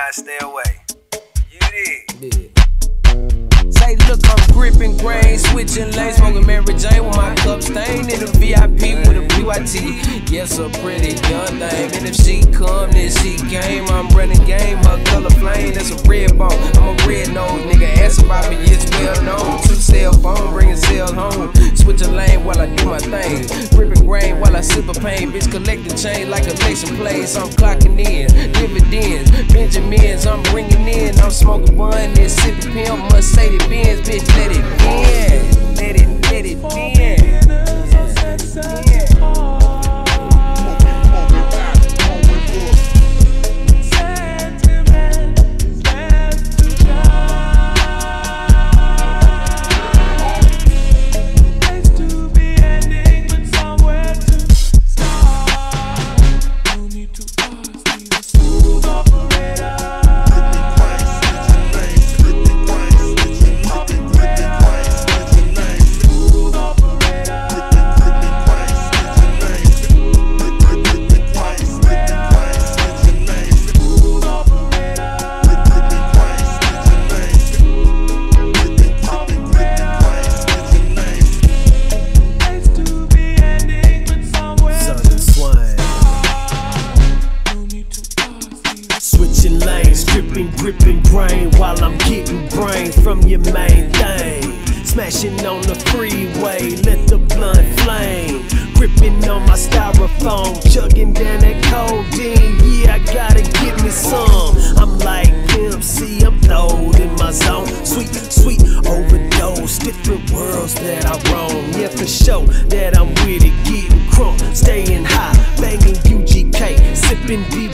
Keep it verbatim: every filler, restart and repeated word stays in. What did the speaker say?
I stay away. You did. Yeah. Say, look, I'm gripping grain, switching lanes, smoking Mary Jane with my cup stained in the V I P with a P Y T. Yes, a pretty young thing, and if she come, then she came. I'm running game, her color flame, that's a red bone. I'm a red nose nigga, ask about me, it's well known. Two cell phone, bringing sales home. Switching lane while I do my thing. Gripping grain while I sip a pain. Bitch collecting change like election plays. I'm clocking in, dividends, Benjamins, I'm bringing in. I'm smoking one, then sipping pimp, Mercedes Benz, bitch, let it in. Let it, let it in. Switching lanes, gripping, gripping grain while I'm getting brain from your main thing. Smashing on the freeway, let the blunt flame. Gripping on my styrofoam, chugging down that codeine. Yeah, I gotta get me some. I'm like Pimp C, I'm throwed in my zone. Sweet, sweet overdose, different worlds that I roam. Yeah, for sure that I'm with it, getting crunk, staying high, banging U G K, sipping D